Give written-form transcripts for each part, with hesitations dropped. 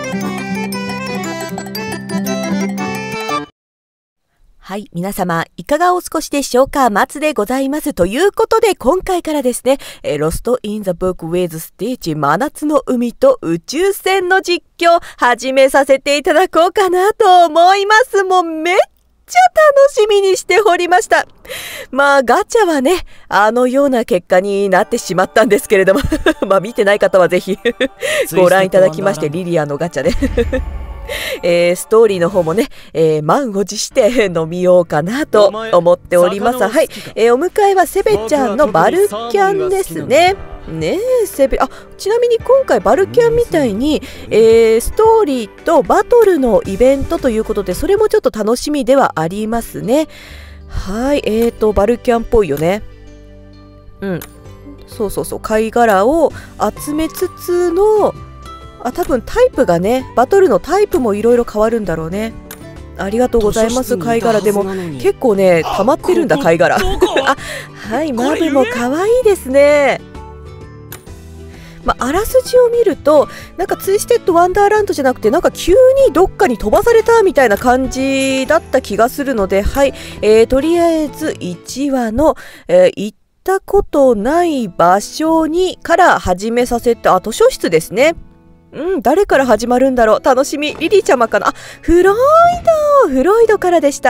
はい、皆様、いかがお過ごしでしょうか？松でございます。ということで、今回からですね、ロスト・イン・ザ・ブック・ウェイズ・スティーチ、真夏の海と宇宙船の実況、始めさせていただこうかなと思います。もうめっちゃ楽しみにしておりました。まあ、ガチャはね、あのような結果になってしまったんですけれども、まあ、見てない方はぜひご覧いただきまして、リリアのガチャで。ストーリーの方もね、満を持して飲みようかなと思っております。はい、お迎えはセベちゃんのバルキャンですね。ねえ、セベ、ちなみに今回バルキャンみたいに、ストーリーとバトルのイベントということで、それもちょっと楽しみではありますね。はい、バルキャンっぽいよね。うん、そうそうそう、貝殻を集めつつの、多分タイプがね、バトルのタイプもいろいろ変わるんだろうね。ありがとうございます。貝殻でも結構ね、溜まってるんだ貝殻。はい、マブも可愛いですね。まあらすじを見ると、なんかツイステッドワンダーランドじゃなくて、なんか急にどっかに飛ばされたみたいな感じだった気がするので、はい、とりあえず1話の、行ったことない場所にから始めさせて、図書室ですね。誰から始まるんだろう、楽しみ。リリーちゃまかな。フロイドからでした。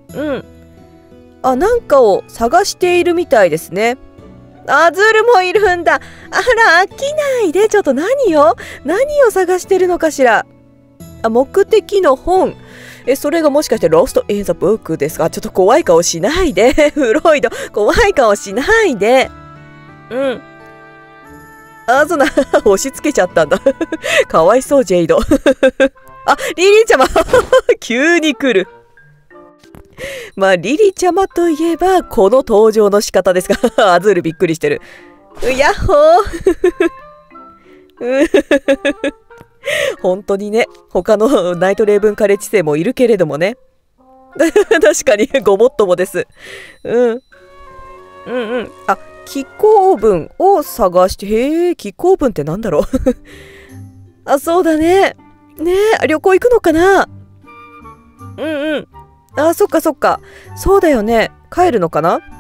なんかを探しているみたいですね。ズルもいるんだ。あら、飽きないで。ちょっと何を探してるのかしら。目的の本。それがもしかしてロスト・イン・ザ・ブックですか？ちょっと怖い顔しないで。フロイド、怖い顔しないで。そんな、押し付けちゃったんだ。かわいそう、ジェイド。リリーちゃま急に来る。まあ、リリーちゃまといえば、この登場の仕方ですが、アズールびっくりしてる。やっほー本当にね、他のナイトレイブンカレッジ生もいるけれどもね。確かに、ごもっともです。気候文を探して、気候文ってなんだろう。そうだね。ねえ、旅行行くのかな。そっかそっか。そうだよね。帰るのかな。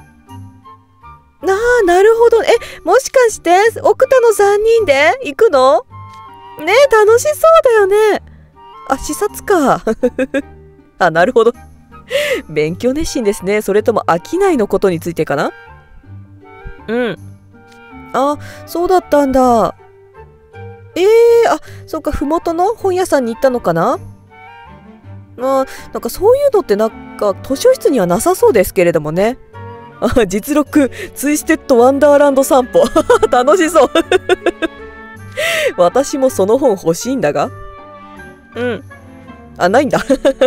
なるほど。もしかして、奥田の3人で行くの？ねえ、楽しそうだよね。視察か。なるほど。勉強熱心ですね。それとも商いのことについてかな。そうだったんだ。そっか、ふもとの本屋さんに行ったのかな。なんかそういうのってなんか図書室にはなさそうですけれどもね。実録ツイステッドワンダーランド散歩楽しそう私もその本欲しいんだが。ないんだ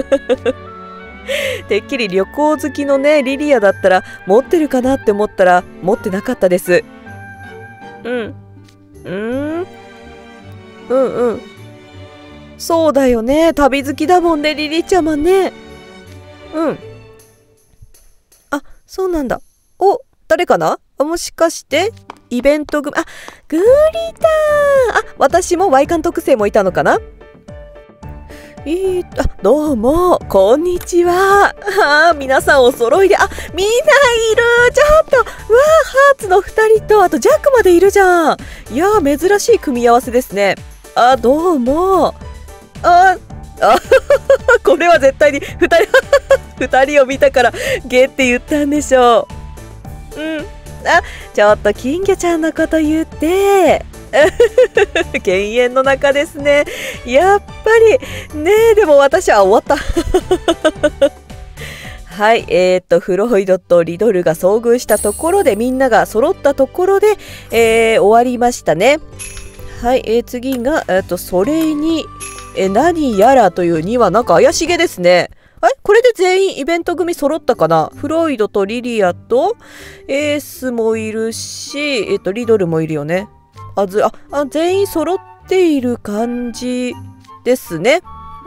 てっきり旅行好きのね、リリアだったら持ってるかなって思ったら持ってなかったです。そうだよね。旅好きだもんね、リリちゃまね。そうなんだ。誰かな？もしかしてイベント組、グリター。私もワイカン特製もいたのかな。どうも、こんにちは。皆さんお揃いで、みんないる。ちょっと、ハーツの2人と、あとジャックまでいるじゃん。いやー、珍しい組み合わせですね。どうも。これは絶対に2人を見たからゲって言ったんでしょう。ちょっと金魚ちゃんのこと言って犬猿の中ですね。やっぱりねえ、でも私は終わったはい、フロイドとリドルが遭遇したところで、みんなが揃ったところで、終わりましたね。はい、次が、それに、何やらという2はなんか怪しげですね。これで全員イベント組揃ったかな。フロイドとリリアとエースもいるし、リドルもいるよね。全員揃っている感じですね。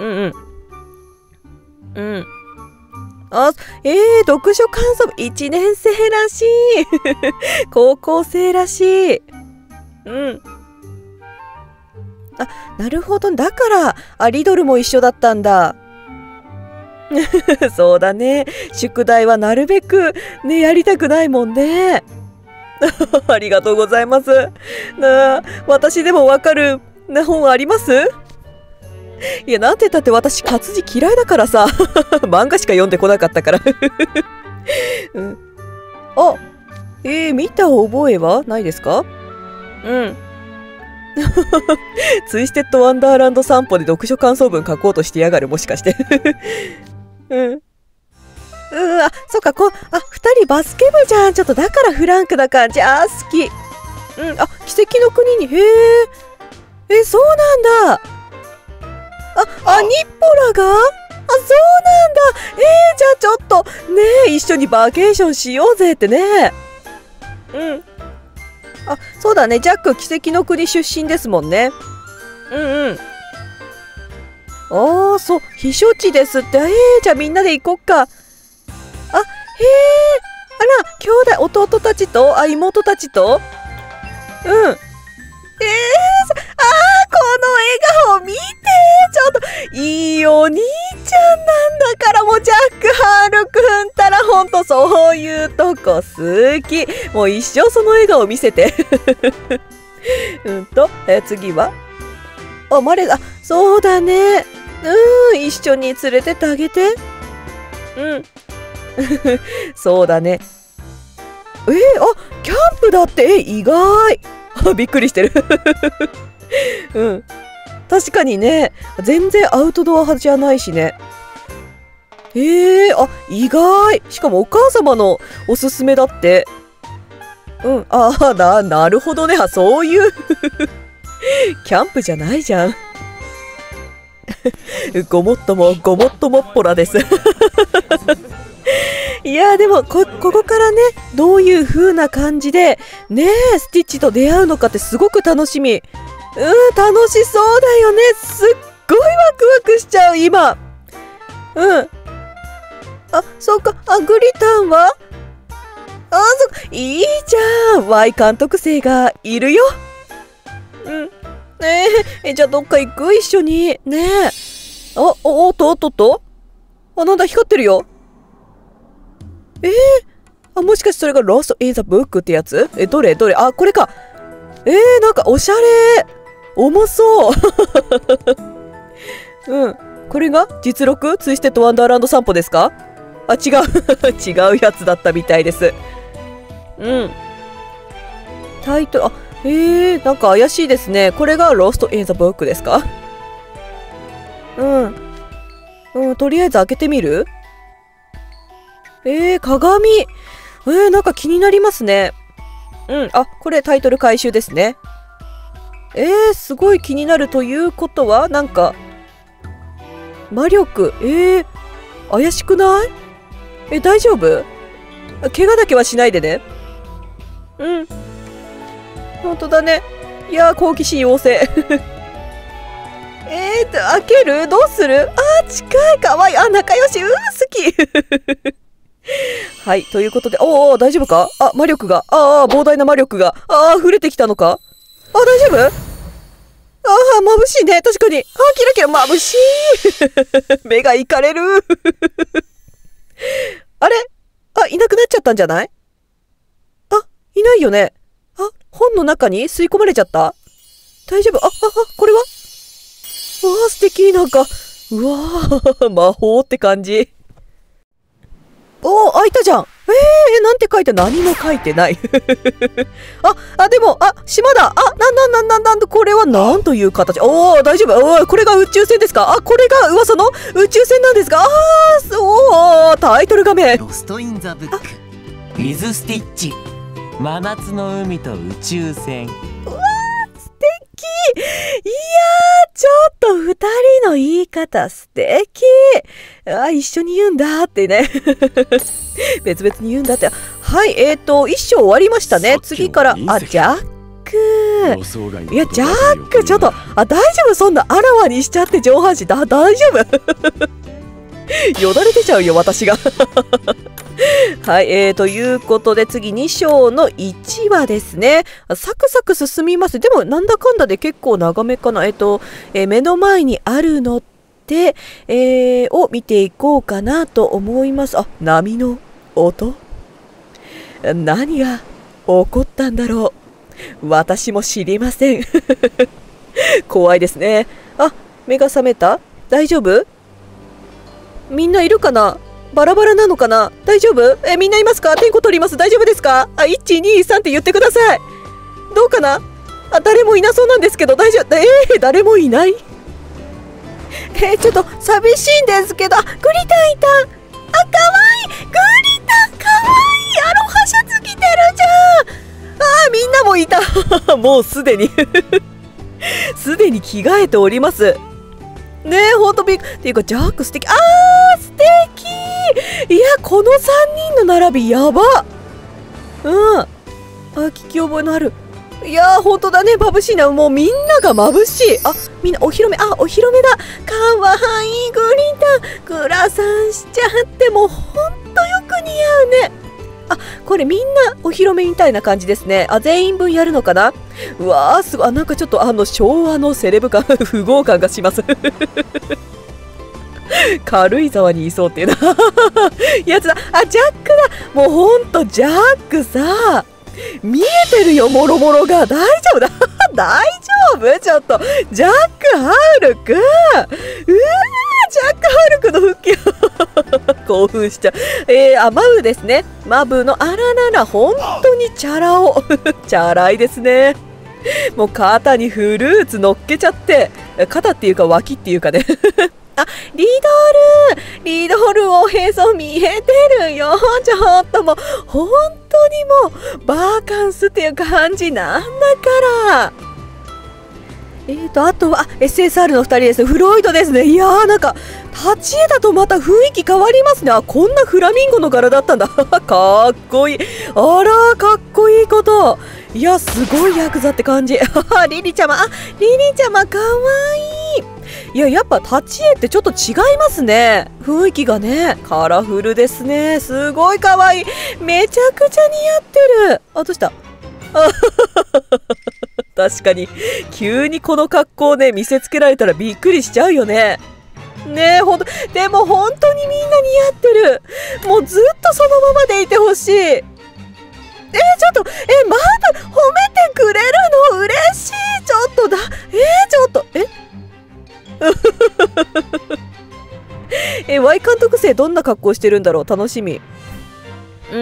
読書感想文1年生らしい高校生らしい。 あ、なるほど。だから、リドルも一緒だったんだ。そうだね。宿題はなるべくね、やりたくないもんね。ありがとうございます。私でもわかる本あります？いや、なんて言ったって私活字嫌いだからさ。漫画しか読んでこなかったから。うん、あ、見た覚えはないですか？うん。ツイステッドワンダーランド散歩で読書感想文書こうとしてやがる、もしかして。うん。あ、そっか、二人バスケ部じゃん。ちょっとだからフランクな感じ。好き。うん、奇跡の国に、そうなんだ。ニッポラが？そうなんだ。じゃあちょっと、ね一緒にバケーションしようぜってね。うん。そうだね。ジャック、奇跡の国出身ですもんね。うんうん。そう、避暑地ですって。じゃあみんなで行こっか。兄弟、弟たちと、妹たちと。うん。この笑顔見て。ちょっと、いいお兄ちゃんなんだから、もうジャック・ハルくんたらほんとそういうとこ好き。もう一生その笑顔見せて。次はそうだね。一緒に連れてってあげて。うん。そうだね。キャンプだって、意外。びっくりしてる。うん。確かにね、全然アウトドア派じゃないしね。意外。しかもお母様のおすすめだって。うん。なるほどね。そういう。キャンプじゃないじゃん。ごもっともっぽらです。いやでもここからね、どういう風な感じでねスティッチと出会うのかってすごく楽しみ。楽しそうだよね。すっごいワクワクしちゃう今。うん。そうか。グリタンはいいじゃん。Y 監督生がいるよ。うん。じゃあどっか行く？一緒に。ねえ。なんだ、光ってるよ。もしかしてそれが Lost in the Book ってやつ？どれ？これか。なんかおしゃれ。重そう。うん。これが実録？ツイステッドワンダーランド散歩ですか？違う。違うやつだったみたいです。うん。タイトル、なんか怪しいですね。これが Lost in the Book ですか？とりあえず開けてみる？鏡。なんか気になりますね。うん。これタイトル回収ですね。すごい気になるということは、なんか、魔力。怪しくない？大丈夫？怪我だけはしないでね。うん。本当だね。いやー、好奇心旺盛。開ける？どうする？近い。かわいい。仲良し。好き。はい。ということで、大丈夫か？魔力が。膨大な魔力が。溢れてきたのか？大丈夫？眩しいね。確かに。キラキラ眩しい。目がいかれる。あれ？いなくなっちゃったんじゃない？いないよね。本の中に吸い込まれちゃった？大丈夫？これは？素敵。なんか、魔法って感じ。開いたじゃん。なんて書いて？何も書いてない。でも、島だ。なんだ、これはなんという形。大丈夫。これが宇宙船ですか？これが噂の宇宙船なんですか？タイトル画面。 ロスト・イン・ザ・ブック。ウィズ・スティッチ。真夏の海と宇宙船。 素敵。いやちょっと二人の言い方素敵。一緒に言うんだってね。別々に言うんだって。はい、一章終わりましたね。次から、ジャック。いや、ジャック、ちょっと、大丈夫？そんなあらわにしちゃって上半身、大丈夫？よだれ出ちゃうよ、私が。 はい、ということで次2章の1話ですね。サクサク進みます。でもなんだかんだで結構長めかな。目の前にあるのって、を見ていこうかなと思います。あ、波の音？何が起こったんだろう。私も知りません。怖いですね。あ、目が覚めた？大丈夫？みんないるかな？バラバラなのかな？大丈夫？みんないますか？点呼取ります。大丈夫ですか？あ、1、2、3って言ってください。どうかな？あ、誰もいなそうなんですけど、大丈夫？誰もいない？ちょっと寂しいんですけど、グリタンいた。あ、かわいい。グリタンかわいい。アロハシャツ着てるじゃん。あ、みんなもいた。もうすでにすでに着替えております。ねえ、ほんとびっくり。っていうか、ジャック素敵。あー、素敵。いや、この3人の並びやば。うん。あ、聞き覚えのある。いやー、ほんとだね。眩しいな。もうみんなが眩しい。あ、みんなお披露目。あ、お披露目だ。かわいいグリタン。グラサンしちゃって、もうほんとよく似合うね。あ、これみんなお披露目みたいな感じですね。あ、全員分やるのかな？うわー、すごい。あ、なんかちょっと昭和のセレブ感、富豪感がします。軽井沢にいそうっていうなやつだ。あ、ジャックだ。もうほんとジャックさ、見えてるよ、もろもろが。大丈夫だ。大丈夫？ちょっとジャックハルくん、うわー、ジャックハルくんの復帰興奮しちゃう。マブですね。マブのあららら、本当にチャラ男チャラいですね。もう肩にフルーツ乗っけちゃって、肩っていうか脇っていうかねあ、リドルおへそ見えてるよ。ちょっともう本当にもうバーカンスっていう感じなんだから。あとはSSR の2人ですね。フロイドですね。いやー、なんか立ち絵だとまた雰囲気変わりますね。あ、こんなフラミンゴの柄だったんだかっこいい。あら、かっこいいこと。いや、すごいヤクザって感じリリちゃま、あ、リリちゃまかわいい。いや、やっぱ立ち絵ってちょっと違いますね。雰囲気がね、カラフルですね。すごいかわいい。めちゃくちゃ似合ってる。あ、どうした確かに急にこの格好ね見せつけられたらびっくりしちゃうよね。ねえ、ほんと、でも本当にみんな似合ってる。もうずっとそのままでいてほしい。ちょっとマブ褒めてくれるの嬉しい。ちょっとだ、ちょっとY 監督生どんな格好してるんだろう、楽しみ。うん。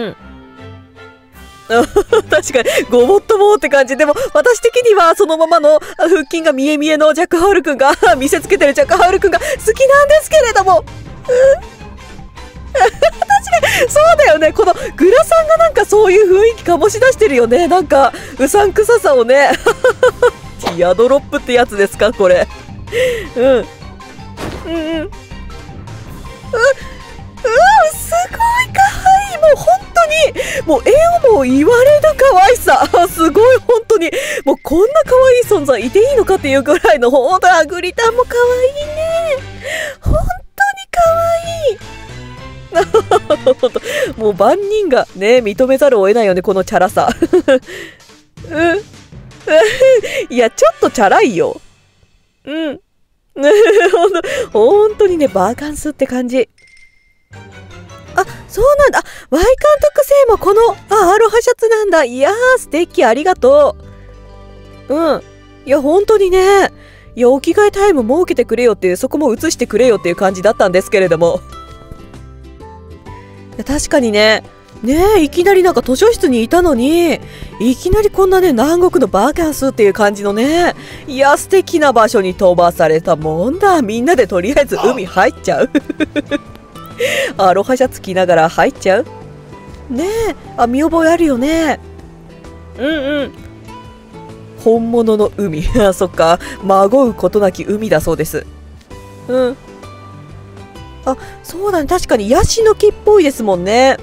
確かにごもっともって感じ。でも私的にはそのままの腹筋が見え見えのジャック・ハウルくんが見せつけてるジャック・ハウルくんが好きなんですけれども、確かにそうだよね。このグラさんがなんかそういう雰囲気醸し出してるよね。なんかうさんくささをねティアドロップってやつですかこれ。すごいかわいい。もう本当にもう絵をも言われる可愛さすごい。本当にもうこんな可愛い存在いていいのかっていうぐらいの。ほんとグリタンも可愛いね。本当に可愛いもう万人がね認めざるを得ないよね、このチャラさいや、ちょっとチャラいよ。本当にね、バーカンスって感じ。あ、そうなんだ。Y 監督生もこのアロハシャツなんだ。いやー、素敵、ありがとう。いや、本当にね、いや、お着替えタイム設けてくれよっていう、そこも映してくれよっていう感じだったんですけれども。いや、確かにね、いきなりなんか図書室にいたのに、いきなりこんなね、南国のバーカンスっていう感じのね、いや、素敵な場所に飛ばされたもんだ。みんなでとりあえず海入っちゃう。アロハシャツ着ながら入っちゃうねえ。あ、見覚えあるよね。本物の海あ、そっか、まごうことなき海だそうです。あ、そうだね、確かにヤシの木っぽいですもんね。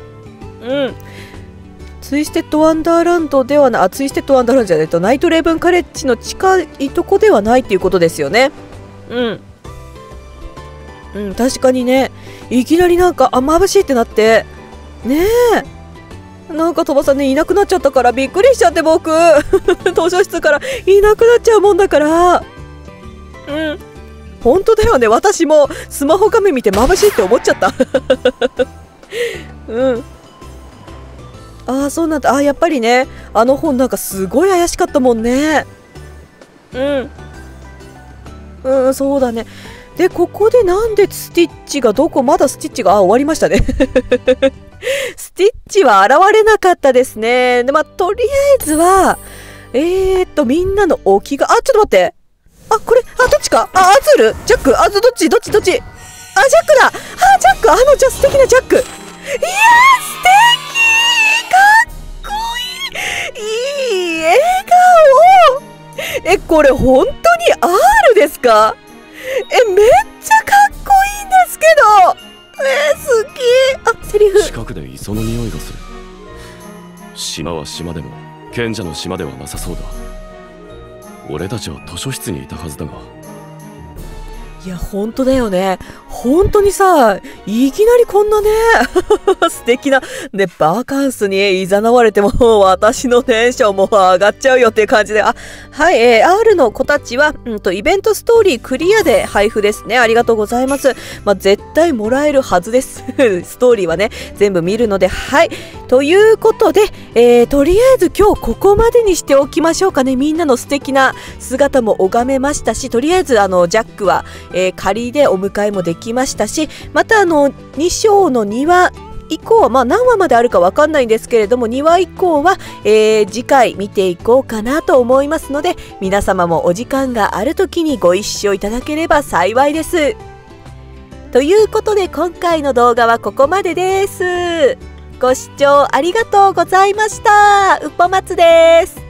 ツイステッドワンダーランドではない、ツイステッドワンダーランドじゃないとナイトレーブンカレッジの近いとこではないっていうことですよね。確かにね、いきなりなんか眩しいってなって、 ねえ、なんか鳥羽さんねいなくなっちゃったからびっくりしちゃって僕図書室からいなくなっちゃうもんだから。本当だよね、私もスマホ画面見て眩しいって思っちゃったああそうなんだ。やっぱりね、あの本なんかすごい怪しかったもんね。そうだね。でここでなんでスティッチがまだスティッチが終わりましたねスティッチは現れなかったですね。でとりあえずはみんなの置きがちょっと待って、これどっちか、アズールジャック、どっちジャックだ。ジャック、じゃあ素敵なジャック。いやー素敵、かっこいい、いい笑顔。これ本当に R ですか？めっちゃかっこいいんですけど。好き。セリフ。 近くで磯の匂いがする。島は島でも賢者の島ではなさそうだ。俺たちは図書室にいたはずだが。 いや本当だよね。本当にさ、いきなりこんなね素敵なねバカンスに誘われても私のテンションも上がっちゃうよっていう感じで、はい、R の子たちは、イベントストーリークリアで配布ですね。ありがとうございます。絶対もらえるはずですストーリーはね全部見るので。はい、ということで、とりあえず今日ここまでにしておきましょうかね。みんなの素敵な姿も拝めましたし、とりあえずジャックは仮でお迎えもできましたし、また2章の2話以降は何話まであるかわかんないんですけれども、2話以降は、次回見ていこうかなと思いますので、皆様もお時間がある時にご一緒いただければ幸いです。ということで今回の動画はここまでです。ご視聴ありがとうございました。うっぽまつです。